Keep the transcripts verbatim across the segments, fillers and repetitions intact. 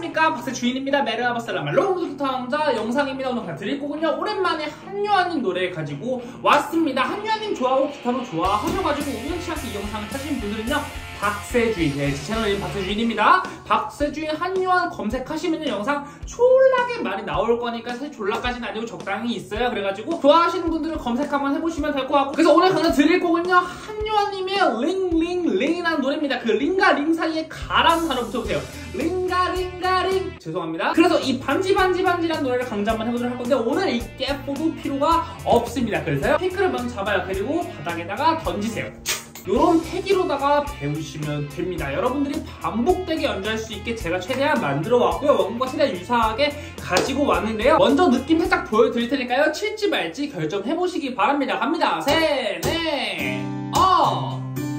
안녕하십니까, 박스 주인입니다. 메르하바살라마 로우드 탐자 영상입니다. 오늘 드릴 곡은요, 오랜만에 한유아님 노래 가지고 왔습니다. 한유아님 좋아하고 기타도 좋아하셔가지고 우연치 않게 이 영상을 찾으신 분들은요, 박세주인, 네, 제 채널인 박세주인입니다. 박세주인 한유아 검색하시면요, 영상 졸라게 많이 나올 거니까 사실 졸라까지는 아니고 적당히 있어요. 그래가지고 좋아하시는 분들은 검색 한번 해보시면 될 것 같고, 그래서 오늘 저는 드릴 곡은요, 한유아님의 링링링이라는 노래입니다. 그 링과 링 사이에 가라는 단어 붙여보세요. 링가 링가 링. 죄송합니다. 그래서 이 반지 반지 반지라는 노래를 강좌 한번 해보도록 할 건데, 오늘 이 깨포도 필요가 없습니다. 그래서요, 피크를 먼저 잡아요. 그리고 바닥에다가 던지세요. 요런 패기로다가 배우시면 됩니다. 여러분들이 반복되게 연주할 수 있게 제가 최대한 만들어 왔고요. 원곡과 최대한 유사하게 가지고 왔는데요. 먼저 느낌 살짝 보여드릴 테니까요, 칠지 말지 결정해보시기 바랍니다. 갑니다. 셋, 넷, 어!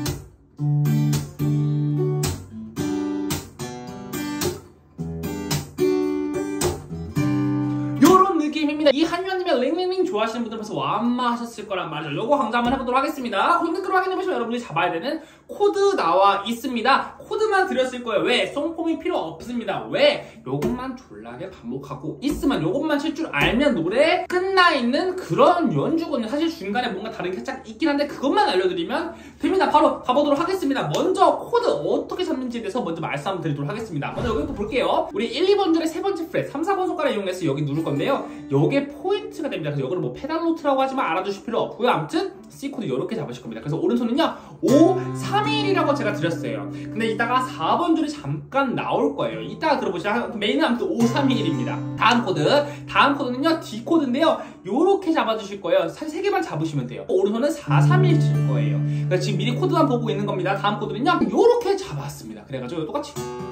이 한유아님의 링링링 좋아하시는 분들 벌써 완마하셨을 거란 말이죠. 요거 강좌 한번 해보도록 하겠습니다. 콘크로 확인해보시면 여러분들이 잡아야 되는 코드 나와 있습니다. 코드만 드렸을 거예요. 왜? 송폼이 필요 없습니다. 왜? 요것만 졸라게 반복하고 있으면, 요것만 칠 줄 알면 노래 끝나 있는 그런 연주거든요. 사실 중간에 뭔가 다른 게 살짝 있긴 한데 그것만 알려드리면 됩니다. 바로 가보도록 하겠습니다. 먼저 코드 어떻게 잡는지에 대해서 먼저 말씀 한번 드리도록 하겠습니다. 먼저 여기부터 볼게요. 우리 일, 이 번 줄의 세 번째 프렛, 삼, 사 번 손가락 이용해서 여기 누를 건데요, 요게 포인트가 됩니다. 그래서 이거를 뭐 페달 노트라고 하지만 알아두실 필요 없고요. 아무튼 C 코드 이렇게 잡으실 겁니다. 그래서 오른손은요, 오, 삼, 일이라고 제가 드렸어요. 근데 이따가 사 번 줄이 잠깐 나올 거예요. 이따가 들어보시죠. 메인은 아무튼 오, 삼, 일입니다. 다음 코드, 다음 코드는요, D 코드인데요, 요렇게 잡아주실 거예요. 사실 세 개만 잡으시면 돼요. 오른손은 사, 삼, 일 칠 거예요. 그래서 지금 미리 코드만 보고 있는 겁니다. 다음 코드는요, 요렇게 잡았습니다. 그래가지고 똑같이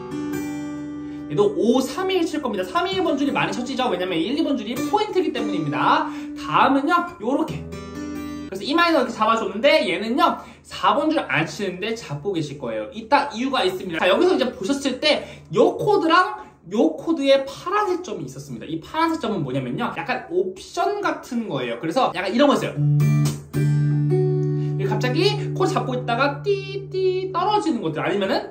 얘도 오, 삼, 일 칠 겁니다. 삼, 일 번 줄이 많이 쳐지죠? 왜냐면 일, 이 번 줄이 포인트이기 때문입니다. 다음은요, 요렇게. 그래서 이 마이너 이렇게 잡아줬는데, 얘는요, 사 번 줄 안 치는데 잡고 계실 거예요. 이따 이유가 있습니다. 자, 여기서 이제 보셨을 때, 요 코드랑 요 코드에 파란색 점이 있었습니다. 이 파란색 점은 뭐냐면요, 약간 옵션 같은 거예요. 그래서 약간 이런 거였어요. 갑자기 코드 잡고 있다가 띠띠 떨어지는 것들, 아니면은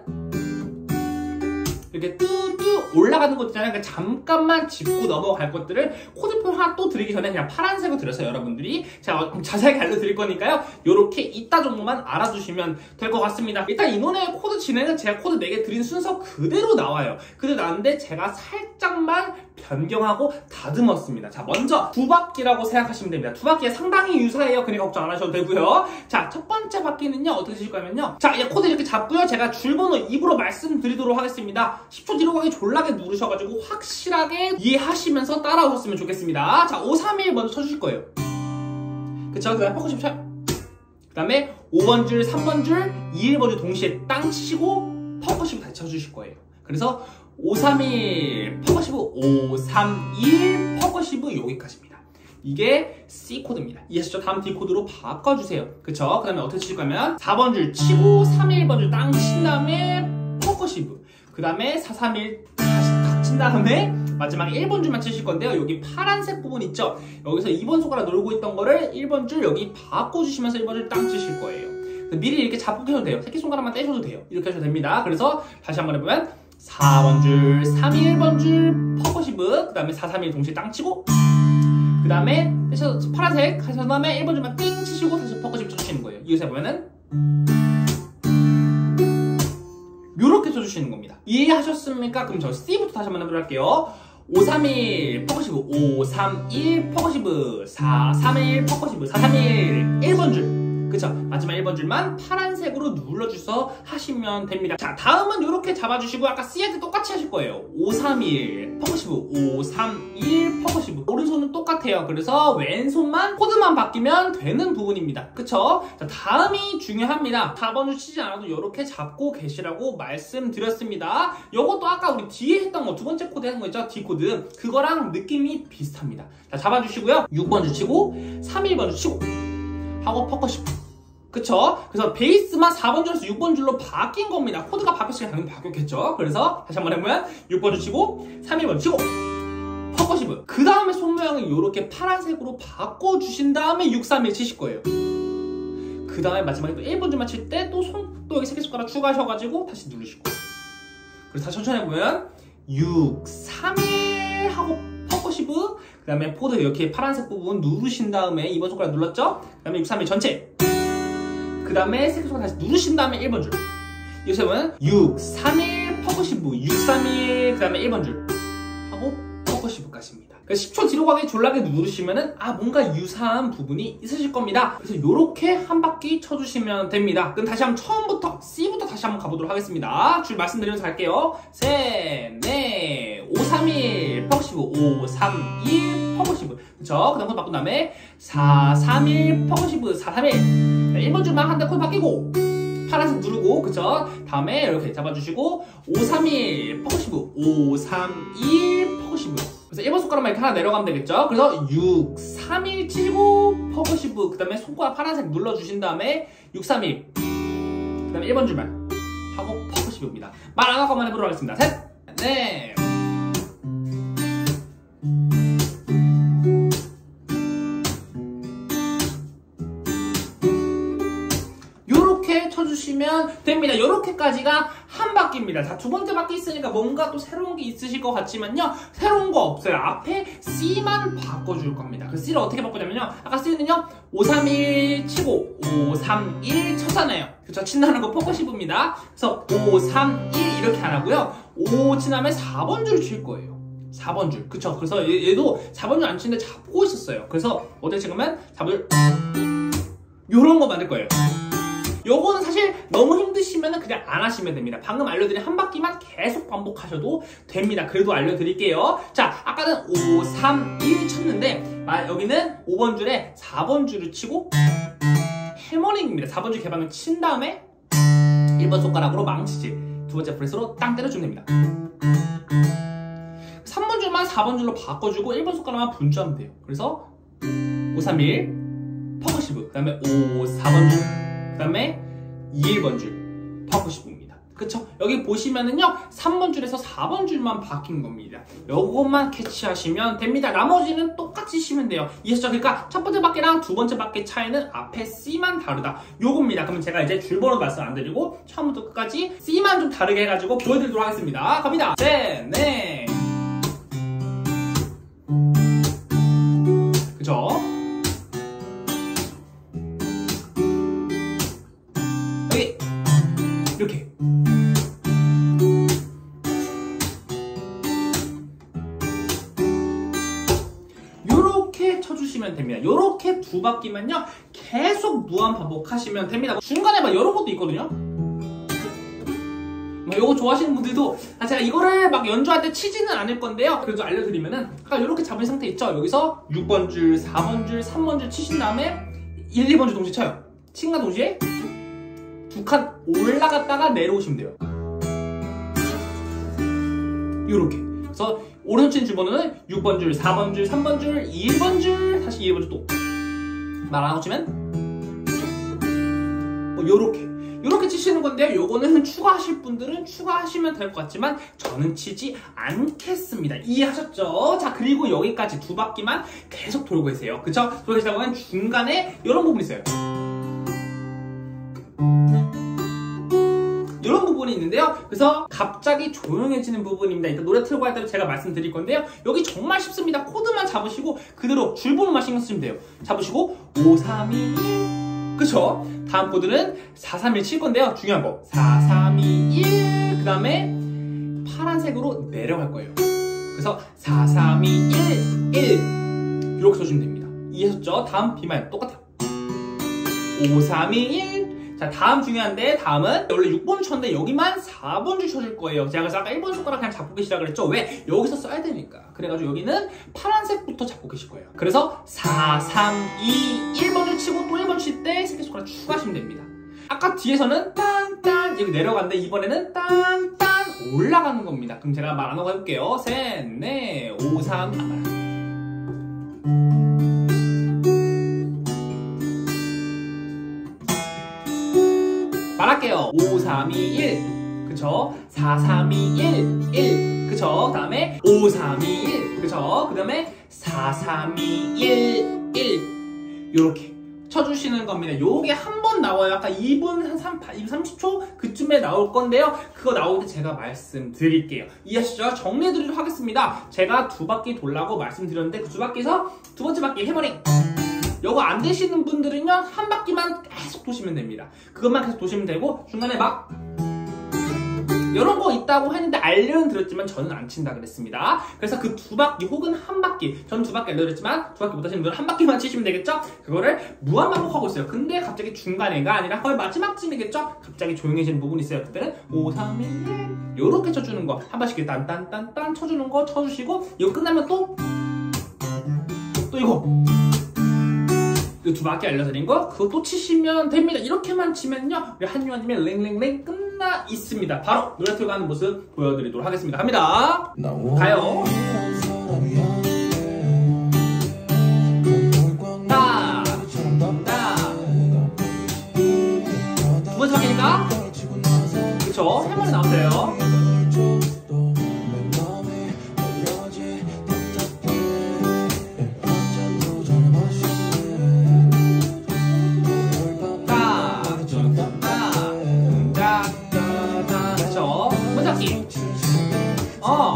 이렇게 뚜뚜 올라가는 것들이잖아요. 그러니까 잠깐만 짚고 넘어갈 것들을 코드표 하나 또 드리기 전에 그냥 파란색으로 드렸어요. 여러분들이 제가 자세하게 알려드릴 거니까요, 요렇게 이따 정도만 알아두시면 될 것 같습니다. 일단 이 노래의 코드 진행은 제가 코드 네 개 드린 순서 그대로 나와요. 그대로 나왔는데 제가 살짝만 변경하고 다듬었습니다. 자, 먼저 두 바퀴라고 생각하시면 됩니다. 두 바퀴가 상당히 유사해요. 그러니까 걱정 안 하셔도 되고요. 자, 첫 번째 바퀴는요, 어떻게 드실 거냐면요, 자, 이제 코드 이렇게 잡고요, 제가 줄번호 입으로 말씀드리도록 하겠습니다. 십 초 뒤로 가기 졸라게 누르셔가지고 확실하게 이해하시면서 따라오셨으면 좋겠습니다. 자, 오, 삼, 일 먼저 쳐주실 거예요. 그쵸? 그 다음에 퍼커션 쳐요. 그 다음에 오 번 줄, 삼 번 줄, 이, 일 번 줄 동시에 땅 치시고 퍼커션 다시 쳐주실 거예요. 그래서 오, 삼, 일, 퍼커시브, 오, 삼, 일, 퍼커시브 여기까지입니다. 이게 C 코드입니다. 이해하셨죠? 다음 D 코드로 바꿔주세요. 그쵸? 그 다음에 어떻게 치실 거면 사 번 줄 치고 삼, 일 번 줄 땅 친 다음에 퍼커시브, 그 다음에 사, 삼, 일 다시 탁 친 다음에 마지막에 일 번 줄만 치실 건데요, 여기 파란색 부분 있죠? 여기서 이 번 손가락 누르고 있던 거를 일 번 줄 여기 바꿔주시면서 일 번 줄 땅 치실 거예요. 미리 이렇게 잡고 계셔도 돼요. 새끼손가락만 떼셔도 돼요. 이렇게 하셔도 됩니다. 그래서 다시 한번 해보면 사 번 줄, 삼, 일 번 줄 퍼커시브, 그 다음에 사, 삼, 일 동시에 땅 치고, 그 다음에 파란색 하신 다음에 일 번 줄만 띵 치시고 다시 퍼커시브 쳐주시는 거예요. 이어서 해보면은 요렇게 쳐주시는 겁니다. 이해하셨습니까? 그럼 저 C부터 다시 한번 해보도록 할게요. 오, 삼, 일 퍼커시브, 오, 삼, 일 퍼커시브, 사, 삼, 일 퍼커시브, 사, 삼, 일 일 번 줄, 그쵸? 마지막 일 번 줄만 파란색으로 눌러주셔서 하시면 됩니다. 자, 다음은 이렇게 잡아주시고 아까 C한테 똑같이 하실 거예요. 오, 삼, 일 퍼커시브, 오, 삼, 일 퍼커시브. 오른손은 똑같아요. 그래서 왼손만 코드만 바뀌면 되는 부분입니다. 그쵸? 자, 다음이 중요합니다. 사 번 줄 치지 않아도 이렇게 잡고 계시라고 말씀드렸습니다. 이것도 아까 우리 뒤에 했던 거, 두 번째 코드 했던 거 있죠? D 코드. 그거랑 느낌이 비슷합니다. 자, 잡아주시고요. 육 번 줄 치고 삼, 일 번 줄 치고 하고 퍼커시브. 그쵸? 그래서 베이스만 사 번 줄에서 육 번 줄로 바뀐 겁니다. 코드가 바뀌었으니까 당연히 바뀌었겠죠? 그래서 다시 한번 해보면 육 번 줄 치고 삼, 일 번 줄 치고 퍼커시브. 그 다음에 손 모양을 이렇게 파란색으로 바꿔주신 다음에 육, 삼, 일 치실 거예요. 그 다음에 마지막에 또 일 번 줄만 칠 때 또 손, 또 여기 새끼손가락 추가하셔가지고 다시 누르실 거예요. 그래서 다시 천천히 해보면 육, 삼, 일 하고 퍼커시브. 그 다음에 포드 이렇게 파란색 부분 누르신 다음에 이 번 손가락 눌렀죠? 그 다음에 육, 삼, 일 전체. 그 다음에 세 손가락 다시 누르신 다음에 일 번 줄. 여기서 보면 육, 삼, 일 퍼커시브, 육, 삼, 일 그 다음에 일 번 줄 하고 퍼커시브까지입니다. 십 초 뒤로 가게 졸라게 누르시면은 아 뭔가 유사한 부분이 있으실 겁니다. 그래서 요렇게 한 바퀴 쳐주시면 됩니다. 그럼 다시 한번 처음부터 C부터 다시 한번 가보도록 하겠습니다. 줄 말씀드리면서 갈게요. 셋, 넷, 오, 삼, 일 퍼커시브, 오, 삼, 일 퍼커시브. 그쵸? 그 다음 코드 바꾼 다음에 사, 삼, 일 퍼커시브, 사, 삼, 일. 일 번 줄만 한 대 코드 바뀌고 파란색 누르고, 그쵸? 다음에 이렇게 잡아주시고 오, 삼, 일 퍼커시브, 오, 삼, 일 퍼커시브. 그래서 일 번 손가락만 이렇게 하나 내려가면 되겠죠? 그래서 육, 삼, 일 치고 퍼커시브. 그 다음에 손가락 파란색 눌러주신 다음에 육, 삼, 일. 그 다음에 일 번 줄만 하고 퍼커시브입니다. 말 안 하고 한번 해보도록 하겠습니다. 셋, 넷. 쳐주시면 됩니다. 이렇게까지가 한 바퀴입니다. 자, 두 번째 바퀴 있으니까 뭔가 또 새로운 게 있으실 것 같지만요. 새로운 거 없어요. 앞에 C만 바꿔줄 겁니다. 그 C를 어떻게 바꾸냐면요. 아까 C는요. 오, 삼, 일 치고 오, 삼, 일 쳤잖아요. 그쵸? 친다는 거 포커시브입니다. 그래서 오, 삼, 일 이렇게 안 하고요. 오 친 다음에 사 번 줄 칠 거예요. 사 번 줄. 그쵸? 그래서 얘도 사 번 줄 안 치는데 잡고 있었어요. 그래서 어떻게 찍으면 사 번 줄 요런 거 만들 거예요. 요거는 사실 너무 힘드시면 그냥 안 하시면 됩니다. 방금 알려드린 한 바퀴만 계속 반복하셔도 됩니다. 그래도 알려드릴게요. 자, 아까는 오, 삼, 일 쳤는데 여기는 오 번 줄에 사 번 줄을 치고 해머링입니다. 사 번 줄 개방을 친 다음에 일 번 손가락으로 망치질 두 번째 프레스로 땅 때려주면 됩니다. 삼 번 줄만 사 번 줄로 바꿔주고 일 번 손가락만 분주하면 돼요. 그래서 오, 삼, 일 퍼커시브, 그 다음에 오, 사 번 줄, 그 다음에 이, 일 번 줄 퍼커시브입니다. 그쵸? 여기 보시면은요 삼 번 줄에서 사 번 줄만 바뀐 겁니다. 요것만 캐치하시면 됩니다. 나머지는 똑같이 치면 돼요. 이해하셨죠? 그러니까 첫 번째 바퀴랑 두 번째 바퀴 차이는 앞에 C만 다르다 요겁니다. 그러면 제가 이제 줄번호 말씀 안 드리고 처음부터 끝까지 C만 좀 다르게 해가지고 보여드리도록 하겠습니다. 갑니다. 셋, 넷. 그쵸? 여기 이렇게 요렇게 쳐주시면 됩니다. 요렇게 두 바퀴만요 계속 무한 반복하시면 됩니다. 중간에 막 이런 것도 있거든요. 뭐 요거 좋아하시는 분들도 아 제가 이거를 막 연주할 때 치지는 않을 건데요. 그래도 알려드리면은 아까 이렇게 잡은 상태 있죠? 여기서 육 번 줄, 사 번 줄, 삼 번 줄 치신 다음에 일, 이 번 줄 동시에 쳐요. 친과 동시에 두 칸 올라갔다가 내려오시면 돼요. 요렇게. 그래서 오른손 치는 줄번호는 육 번 줄, 사 번 줄, 삼 번 줄, 일 번 줄, 다시 일 번 줄 또 말 안 하고 치면 뭐 요렇게 요렇게 치시는 건데요. 요거는 추가하실 분들은 추가하시면 될 것 같지만 저는 치지 않겠습니다. 이해하셨죠? 자, 그리고 여기까지 두 바퀴만 계속 돌고 계세요. 그쵸? 돌고 계시다 보면 중간에 이런 부분이 있어요. 이런 부분이 있는데요. 그래서 갑자기 조용해지는 부분입니다. 일단 노래 틀고 할 때도 제가 말씀드릴 건데요. 여기 정말 쉽습니다. 코드만 잡으시고 그대로 줄번호만 신경 쓰시면 돼요. 잡으시고 오, 삼, 이, 일 그쵸? 다음 코드는 사, 삼, 일 칠 건데요. 중요한 거 사, 삼, 이, 일 그 다음에 파란색으로 내려갈 거예요. 그래서 사, 삼, 이, 일, 일 이렇게 써주면 됩니다. 이해하셨죠? 다음 B마이너 똑같아요. 오, 삼, 이, 일 자, 다음 중요한데 다음은 원래 육 번 줄 쳤는데 여기만 사 번 줄 쳐줄 거예요. 제가 그래서 아까 일 번 손가락 그냥 잡고 계시라 그랬죠? 왜? 여기서 써야 되니까. 그래가지고 여기는 파란색부터 잡고 계실 거예요. 그래서 사, 삼, 이, 일 번 줄 치고 또 일 번 칠 때 새끼손가락 추가하시면 됩니다. 아까 뒤에서는 딴딴 여기 내려갔는데 이번에는 딴딴 올라가는 겁니다. 그럼 제가 말 안 하고 해볼게요. 셋, 넷, 오, 삼 말할게요. 오, 삼, 이, 일 그쵸? 사, 삼, 이, 일, 일 그쵸? 그 다음에 오, 삼, 이, 일 그쵸? 그 다음에 사, 삼, 이, 일, 일 요렇게 쳐주시는 겁니다. 요게 한 번 나와요. 아까 이 분 한 삼십 초 그쯤에 나올 건데요. 그거 나올 때 제가 말씀드릴게요. 이해하시죠? 정리해드리도록 하겠습니다. 제가 두 바퀴 돌라고 말씀드렸는데 그 두 바퀴에서 두 번째 바퀴 해머링. 요거 안 되시는 분들은요, 한 바퀴만 계속 도시면 됩니다. 그것만 계속 도시면 되고, 중간에 막, 이런 거 있다고 했는데 알려는 드렸지만 저는 안 친다 그랬습니다. 그래서 그 두 바퀴 혹은 한 바퀴, 저는 두 바퀴 알려드렸지만 두 바퀴 못 하시는 분은 한 바퀴만 치시면 되겠죠? 그거를 무한 반복하고 있어요. 근데 갑자기 중간에가 아니라 거의 마지막쯤이겠죠? 갑자기 조용해지는 부분이 있어요. 그때는 오, 삼, 이, 일 요렇게 쳐주는 거, 한 번씩 딴딴딴딴 쳐주는 거 쳐주시고, 이거 끝나면 또 또 이거 이 두 바퀴 알려드린 거 그거 또 치시면 됩니다. 이렇게만 치면요 우리 한유아님의 랭랭랭 끝나 있습니다. 바로 노래 틀고 가는 모습 보여드리도록 하겠습니다. 갑니다. 가요. 따, 따. 두 번째 바퀴니까 그쵸? 해머리 나오세요. 어.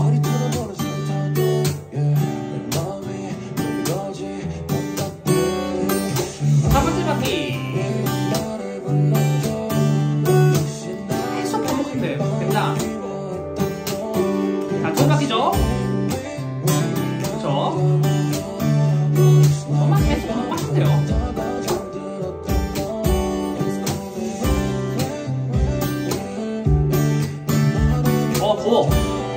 첫 번째 바퀴. 계속 반복하면 돼요. 됩니다. 자, 두 바퀴죠? 그쵸? 이것만 계속 반복하시면 돼요. 어, 더워.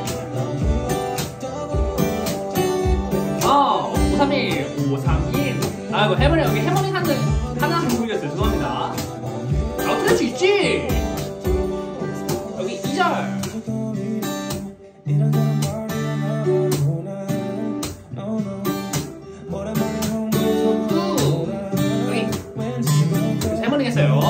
어, 오, 삼, 일, 오, 삼, 일. 아이고, 해머링, 여기 해머링 하는, 하나 좀 보이겠어요. 죄송합니다. 아, 틀릴 수 있지! 여기 이 절. 여기. 해머링 했어요.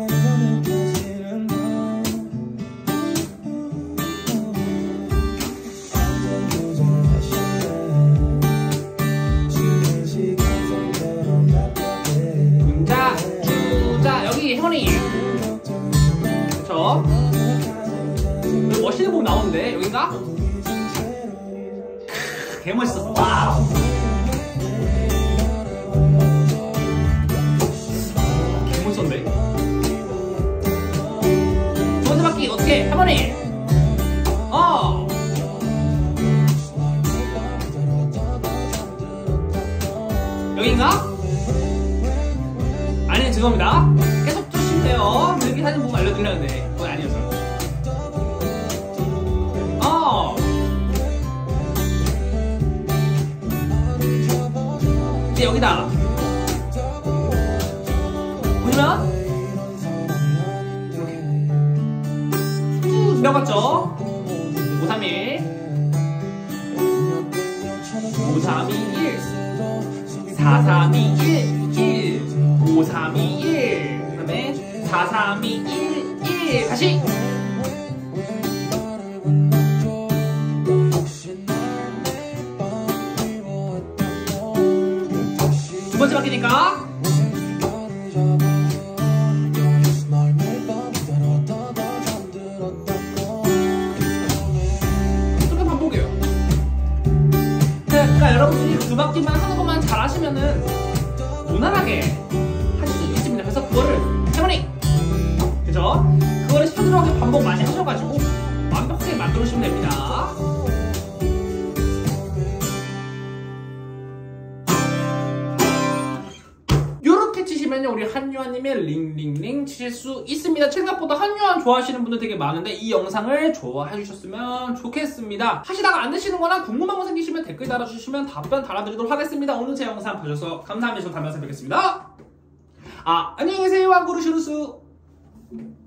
해머링. 그쵸? 여기 멋있는 부분 나오는데 여긴가? 개멋있었어. 와우. 개멋있었네. 두 번째 바퀴 어떻게? 해머링. 어. 여긴가? 아니 죄송합니다. 계속 주시면 돼요. 이렇게 사진 보고 알려드렸는데 그건 아니었어. 어. 이제 여기다. 보시면 쭉 내려갔죠. 오, 삼, 일. 오, 삼, 이, 일. 사, 삼, 이, 일. 일. 오, 삼, 이, 일. 그 다음에 사, 삼, 이, 일. 일. 다시. 두 번째 바퀴니까. 이렇게 반복이에요. 그러니까 여러분들이 두 바퀴만 하는 것만 잘 하시면은 무난하게 하실 수 있습니다. 그래서 그거를 해머링, 그죠? 그거를 스피드하게 반복 많이 하셔가지고 완벽하게 만들어주시면 됩니다. 요렇게 치시면요 우리 한유아님의 링링링 치실 수 있습니다. 생각보다 한유아 좋아하시는 분들 되게 많은데 이 영상을 좋아해 주셨으면 좋겠습니다. 하시다가 안 되시는 거나 궁금한 거 생기시면 댓글 달아주시면 답변 달아드리도록 하겠습니다. 오늘 제 영상 봐주셔서 감사합니다. 저는 다음 영상에 뵙겠습니다. 아, 안녕히 계세요. 왕구르슈루스.